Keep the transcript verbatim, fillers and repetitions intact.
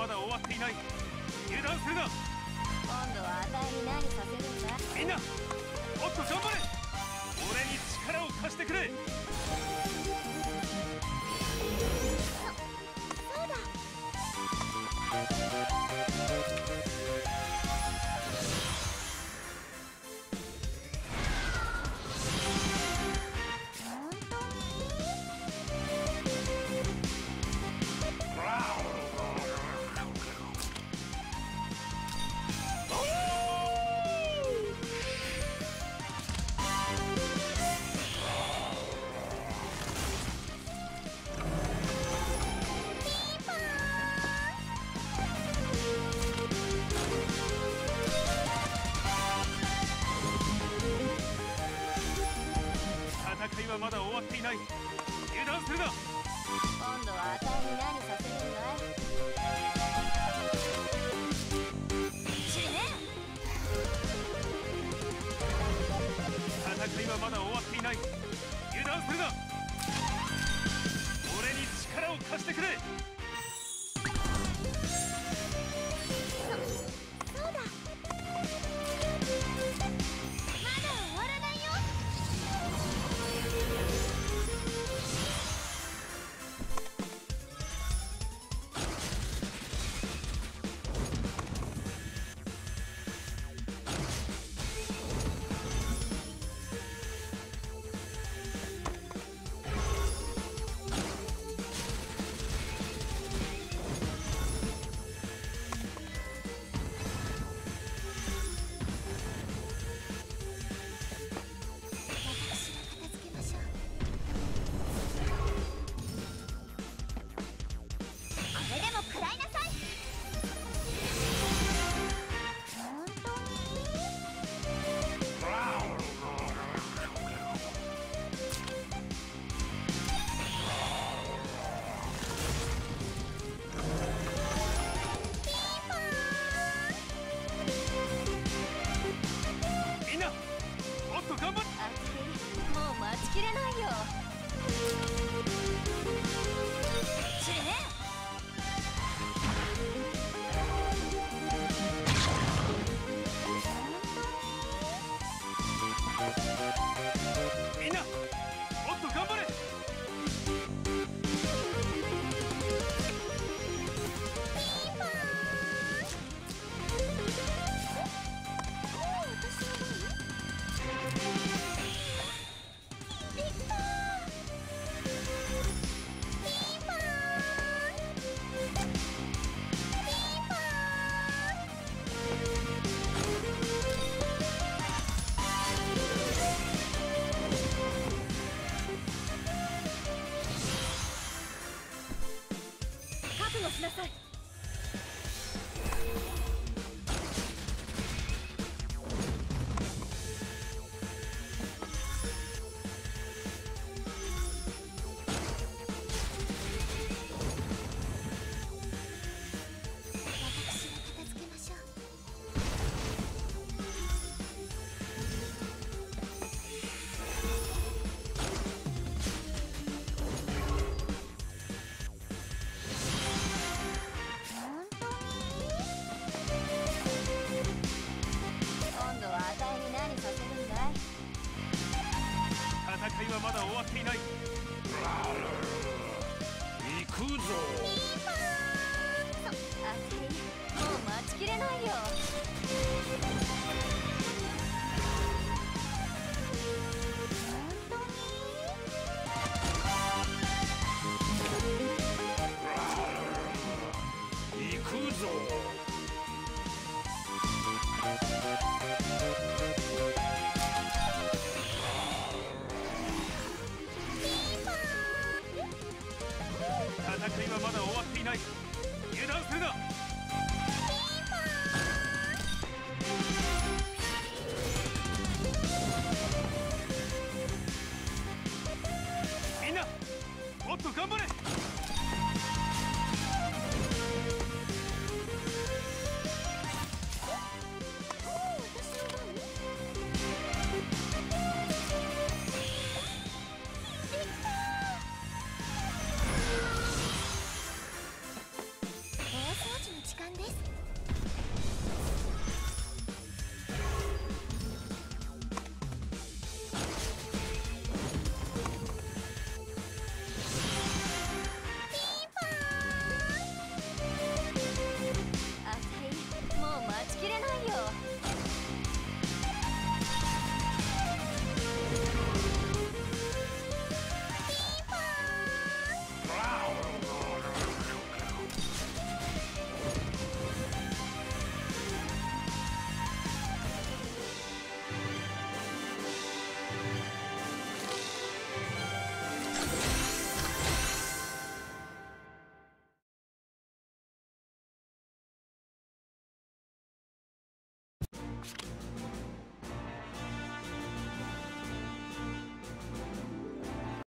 まだ終わっていない。油断するな。 今度はあたいに何させるんだ。 みんなもっと頑張れ。俺に力を貸してくれ。 そうだ。 戦いはまだ終わっていない。油断するな。 今度はあたいに何させるんだい。死ね。 戦いはまだ終わっていない。油断するな。俺に力を貸してくれ。 そうだ。まだ終わらないよ。もう待ちきれないよ。死ね。 みんなもっと頑張れ。 覚悟しなさい。私が片付けましょう。 戦いはまだ終わっていない。行くぞ。 あたり、もう待ちきれないよ。本当に行くぞ。